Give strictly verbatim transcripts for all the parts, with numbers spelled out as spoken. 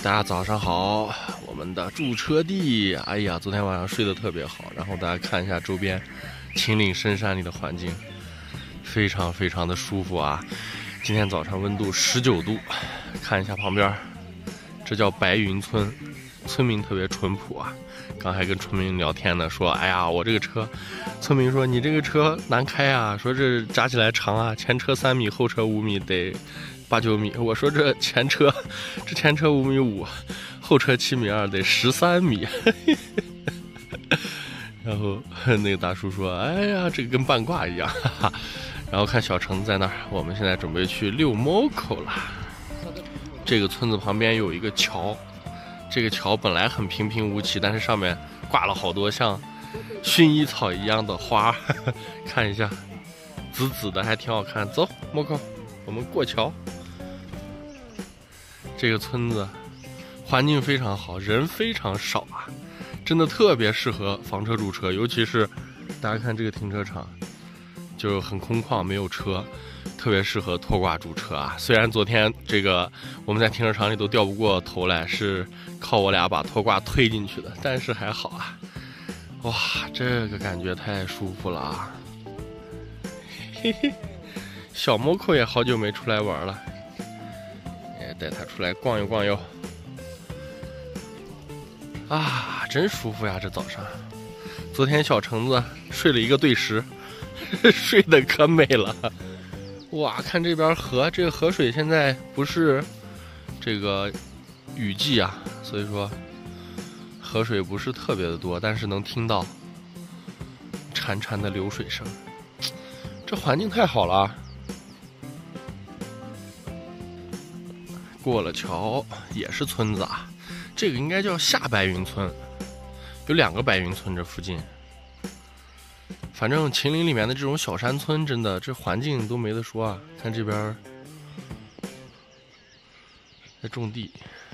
大家早上好，我们的驻车地，哎呀，昨天晚上睡得特别好。然后大家看一下周边秦岭深山里的环境，非常非常的舒服啊。今天早上温度十九度，看一下旁边，这叫白云村，村民特别淳朴啊。刚还跟村民聊天呢，说，哎呀，我这个车，村民说你这个车难开啊，说这扎起来长啊，前车三米，后车五米，得八九米。我说这前车，这前车五米五，后车七米二，得十三米。然后那个大叔说，哎呀，这个跟半挂一样。哈哈。然后看小橙子在那儿，我们现在准备去遛猫口了。这个村子旁边有一个桥，这个桥本来很平平无奇，但是上面挂了好多像薰衣草一样的花，呵呵，看一下，紫紫的，还挺好看。走，猫口，我们过桥。这个村子环境非常好，人非常少啊，真的特别适合房车驻车，尤其是大家看这个停车场。就很空旷，没有车，特别适合拖挂驻车啊。虽然昨天这个我们在停车场里都掉不过头来，是靠我俩把拖挂推进去的，但是还好啊。哇，这个感觉太舒服了啊！嘿嘿，小猫口也好久没出来玩了，也带它出来逛悠逛悠。啊，真舒服呀！这早上，昨天小橙子睡了一个对时。睡得可美了，哇！看这边河，这个河水现在不是这个雨季啊，所以说河水不是特别的多，但是能听到潺潺的流水声，这环境太好了。过了桥也是村子啊，这个应该叫下白云村，有两个白云村这附近。反正秦岭里面的这种小山村，真的这环境都没得说啊！看这边在种地，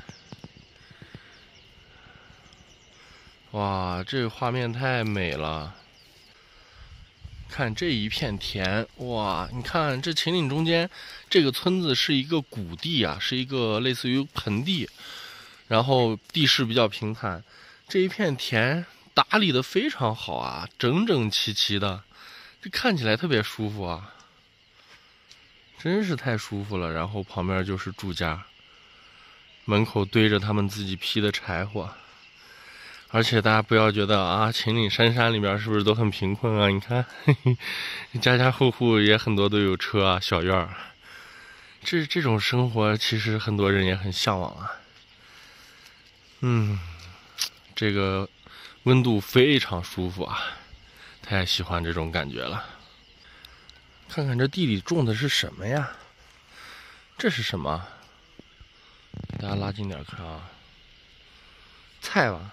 哇，这个画面太美了！看这一片田，哇，你看这秦岭中间这个村子是一个谷地啊，是一个类似于盆地，然后地势比较平坦，这一片田打理的非常好啊，整整齐齐的，这看起来特别舒服啊，真是太舒服了。然后旁边就是住家，门口堆着他们自己劈的柴火，而且大家不要觉得啊，秦岭深山里面是不是都很贫困啊？你看，嘿嘿，家家户户也很多都有车啊，小院儿，这这种生活其实很多人也很向往啊。嗯，这个温度非常舒服啊，太喜欢这种感觉了。看看这地里种的是什么呀？这是什么？大家拉近点看啊，菜吧。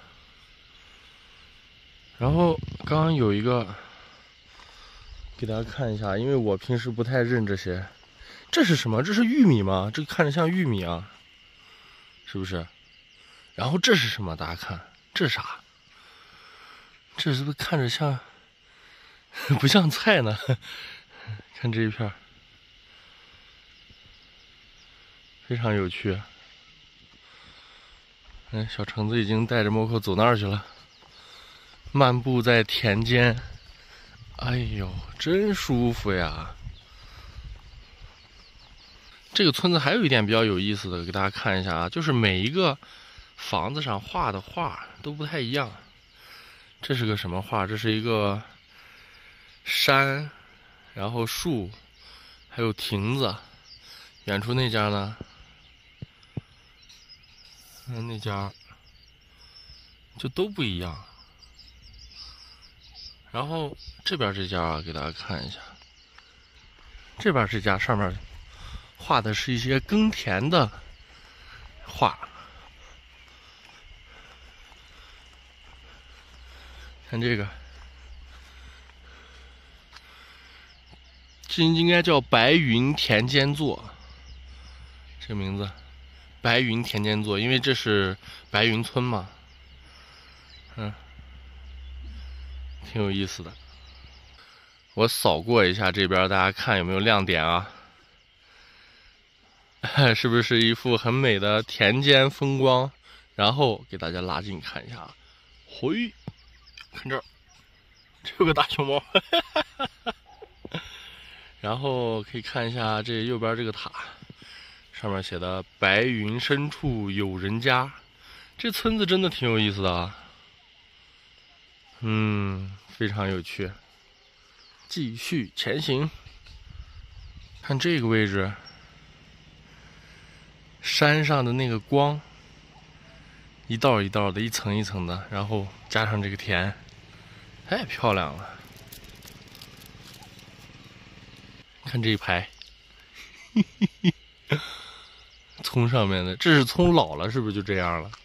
然后刚刚有一个，给大家看一下，因为我平时不太认这些。这是什么？这是玉米吗？这个看着像玉米啊，是不是？然后这是什么？大家看，这是啥？这是不是看着像不像菜呢？看这一片非常有趣。嗯，小橙子已经带着猫口走那儿去了，漫步在田间。哎呦，真舒服呀！这个村子还有一点比较有意思的，给大家看一下啊，就是每一个房子上画的画都不太一样。这是个什么画？这是一个山，然后树，还有亭子。远处那家呢？嗯，那家就都不一样。然后这边这家啊，给大家看一下。这边这家上面画的是一些耕田的画。看这个，这应该叫白云田间作，这个名字，白云田间作，因为这是白云村嘛，嗯，挺有意思的。我扫过一下这边，大家看有没有亮点啊？ 是不是一幅很美的田间风光？然后给大家拉近看一下，嘿，看这儿，这有个大熊猫。然后可以看一下这右边这个塔，上面写的“白云深处有人家”，这村子真的挺有意思的啊。嗯，非常有趣。继续前行，看这个位置。山上的那个光，一道一道的，一层一层的，然后加上这个田，太漂亮了。看这一排，葱上面的，这是葱老了，是不是就这样了？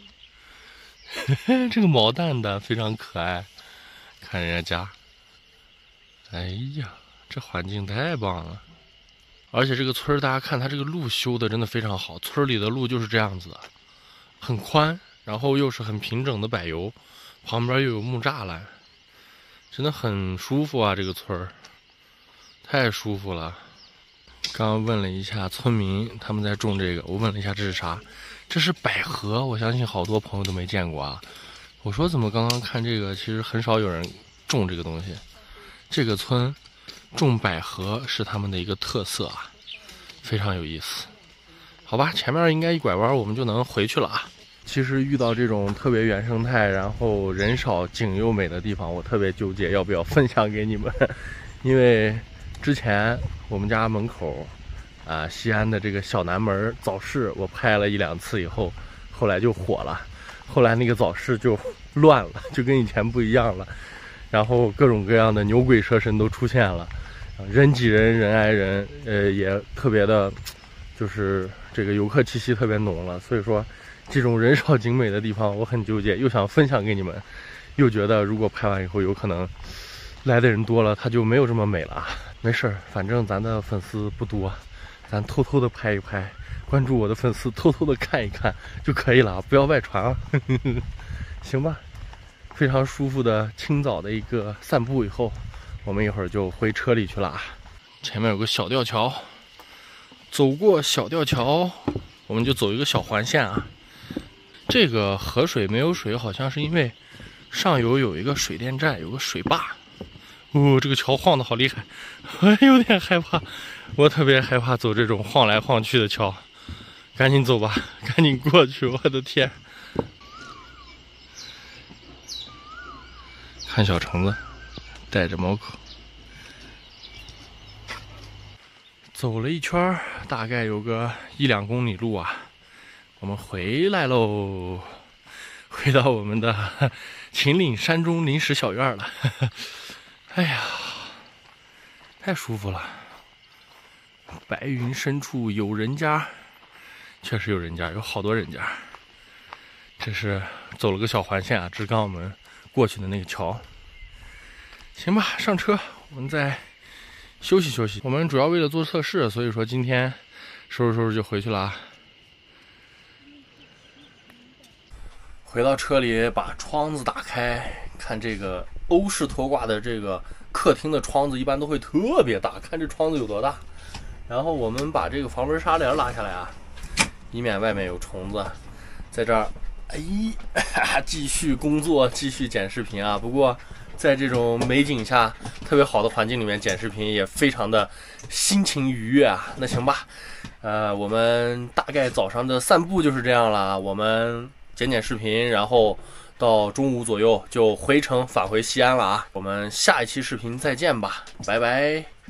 这个毛蛋蛋非常可爱，看人家家，哎呀，这环境太棒了。而且这个村儿，大家看它这个路修的真的非常好，村里的路就是这样子的，很宽，然后又是很平整的柏油，旁边又有木栅栏，真的很舒服啊！这个村儿太舒服了。刚刚问了一下村民，他们在种这个，我问了一下这是啥，这是百合，我相信好多朋友都没见过啊。我说怎么刚刚看这个，其实很少有人种这个东西，这个村种百合是他们的一个特色啊，非常有意思。好吧，前面应该一拐弯我们就能回去了啊。其实遇到这种特别原生态，然后人少景又美的地方，我特别纠结要不要分享给你们。因为之前我们家门口啊、呃，西安的这个小南门早市，我拍了一两次以后，后来就火了。后来那个早市就乱了，就跟以前不一样了。然后各种各样的牛鬼蛇神都出现了，人挤人，人挨人，呃，也特别的，就是这个游客气息特别浓了。所以说，这种人少景美的地方，我很纠结，又想分享给你们，又觉得如果拍完以后，有可能来的人多了，它就没有这么美了。没事儿，反正咱的粉丝不多，咱偷偷的拍一拍，关注我的粉丝，偷偷的看一看就可以了，不要外传啊。行吧。非常舒服的清早的一个散步以后，我们一会儿就回车里去了。前面有个小吊桥，走过小吊桥，我们就走一个小环线啊。这个河水没有水，好像是因为上游有一个水电站，有个水坝。哦，这个桥晃得好厉害，我有点害怕，我特别害怕走这种晃来晃去的桥。赶紧走吧，赶紧过去，我的天！看小橙子带着猫口走了一圈，大概有个一两公里路啊，我们回来喽，回到我们的秦岭山中临时小院了。哎呀，太舒服了！白云深处有人家，确实有人家，有好多人家。这是走了个小环线啊，这是刚我们过去的那个桥。行吧，上车，我们再休息休息。我们主要为了做测试，所以说今天收拾收拾就回去了啊。回到车里，把窗子打开，看这个欧式拖挂的这个客厅的窗子一般都会特别大，看这窗子有多大。然后我们把这个防蚊纱帘拉下来啊，以免外面有虫子。在这儿，哎，继续工作，继续剪视频啊。不过在这种美景下，特别好的环境里面剪视频也非常的心情愉悦啊。那行吧，呃，我们大概早上的散步就是这样了。我们剪剪视频，然后到中午左右就回程返回西安了啊。我们下一期视频再见吧，拜拜。